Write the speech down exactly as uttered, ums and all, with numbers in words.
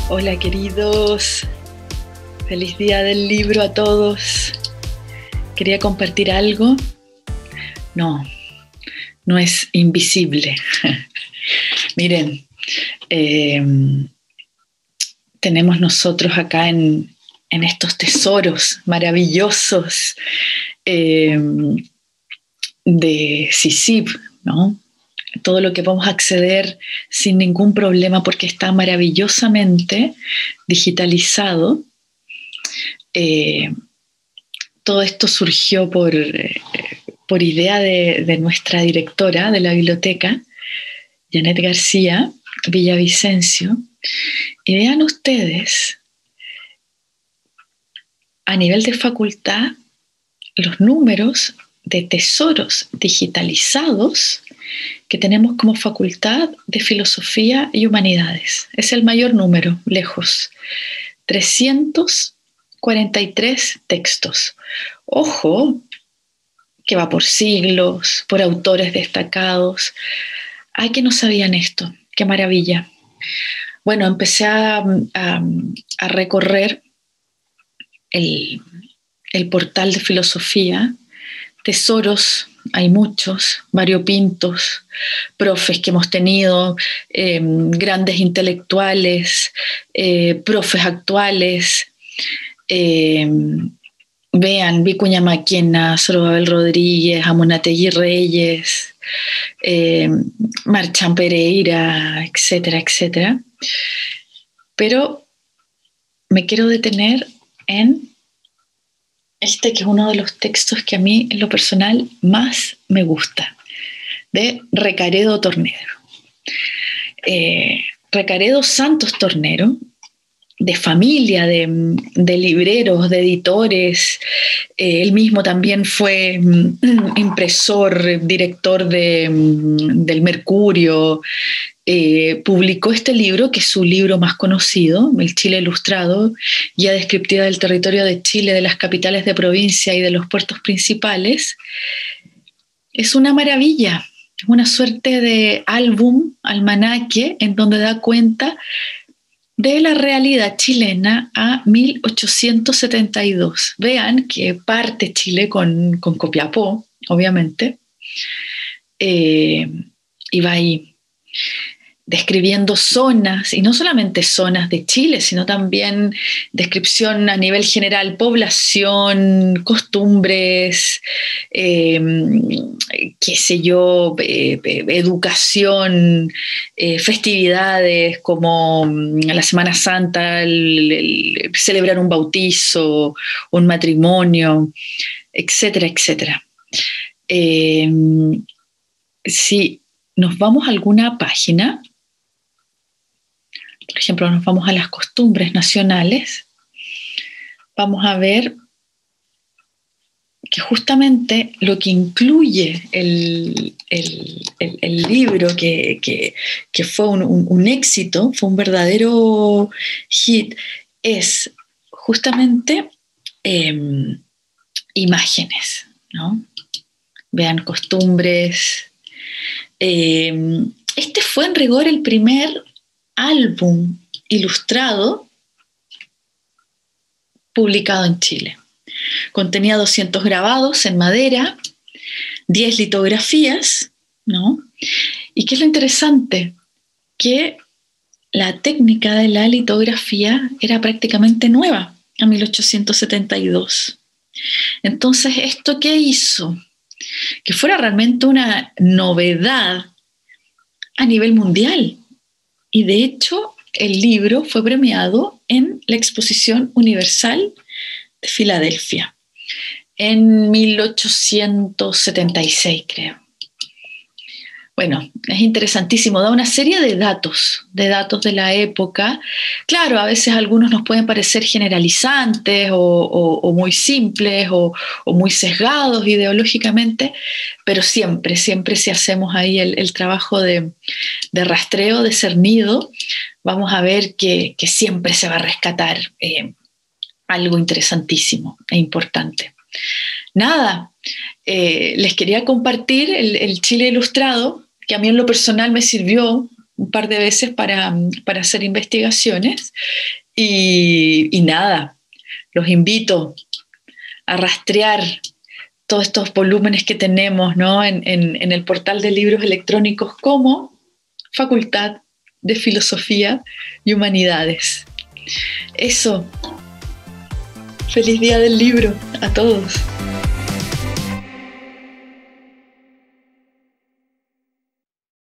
Hola queridos, feliz día del libro a todos. Quería compartir algo. No, no es invisible. Miren, eh, tenemos nosotros acá en, en estos tesoros maravillosos eh, de Sisib, ¿no? Todo lo que podemos acceder sin ningún problema porque está maravillosamente digitalizado. Eh, todo esto surgió por, eh, por idea de, de nuestra directora de la biblioteca, Janet García Villavicencio. Y vean ustedes, a nivel de facultad, los números de tesoros digitalizados que tenemos como facultad de Filosofía y Humanidades. Es el mayor número, lejos. trescientos cuarenta y tres textos. Ojo, que va por siglos, por autores destacados. Ay, que no sabían esto. Qué maravilla. Bueno, empecé a, a, a recorrer el, el portal de filosofía. Tesoros, hay muchos, variopintos, profes que hemos tenido, eh, grandes intelectuales, eh, profes actuales. Eh, vean, Vicuña Maquena, Zorobabel Rodríguez, Amunátegui Reyes, eh, Marchán Pereira, etcétera, etcétera. Pero me quiero detener en este que es uno de los textos que a mí en lo personal más me gusta, de Recaredo Tornero. Eh, Recaredo Santos Tornero, de familia, de, de libreros, de editores. Eh, él mismo también fue mm, impresor, director de, mm, del Mercurio. Eh, publicó este libro, que es su libro más conocido, El Chile Ilustrado, guía descriptiva del territorio de Chile, de las capitales de provincia y de los puertos principales. Es una maravilla, es una suerte de álbum, almanaque, en donde da cuenta de la realidad chilena a mil ochocientos setenta y dos. Vean que parte Chile con, con Copiapó, obviamente, eh, y va ahí describiendo zonas, y no solamente zonas de Chile, sino también descripción a nivel general, población, costumbres, eh, qué sé yo, eh, educación, eh, festividades como la Semana Santa, el, el, celebrar un bautizo, un matrimonio, etcétera, etcétera. Eh, si nos vamos a alguna página, por ejemplo, nos vamos a las costumbres nacionales, vamos a ver que justamente lo que incluye el, el, el, el libro, que, que, que fue un, un, un éxito, fue un verdadero hit, es justamente eh, imágenes, ¿no? Vean, costumbres. Eh, este fue en rigor el primer álbum ilustrado publicado en Chile. Contenía doscientos grabados en madera, diez litografías, ¿no? ¿Y qué es lo interesante? Que la técnica de la litografía era prácticamente nueva en mil ochocientos setenta y dos. Entonces, ¿esto qué hizo? Que fuera realmente una novedad a nivel mundial. Y de hecho, el libro fue premiado en la Exposición Universal de Filadelfia en mil ochocientos setenta y seis, creo. Bueno, es interesantísimo, da una serie de datos, de datos de la época. Claro, a veces algunos nos pueden parecer generalizantes o, o, o muy simples o, o muy sesgados ideológicamente, pero siempre, siempre si hacemos ahí el, el trabajo de, de rastreo, de cernido, vamos a ver que, que siempre se va a rescatar eh, algo interesantísimo e importante. Nada, eh, les quería compartir el, el Chile Ilustrado, que a mí en lo personal me sirvió un par de veces para, para hacer investigaciones y, y nada, los invito a rastrear todos estos volúmenes que tenemos, ¿no? en, en, en el portal de libros electrónicos como Facultad de Filosofía y Humanidades. Eso. Feliz Día del Libro a todos.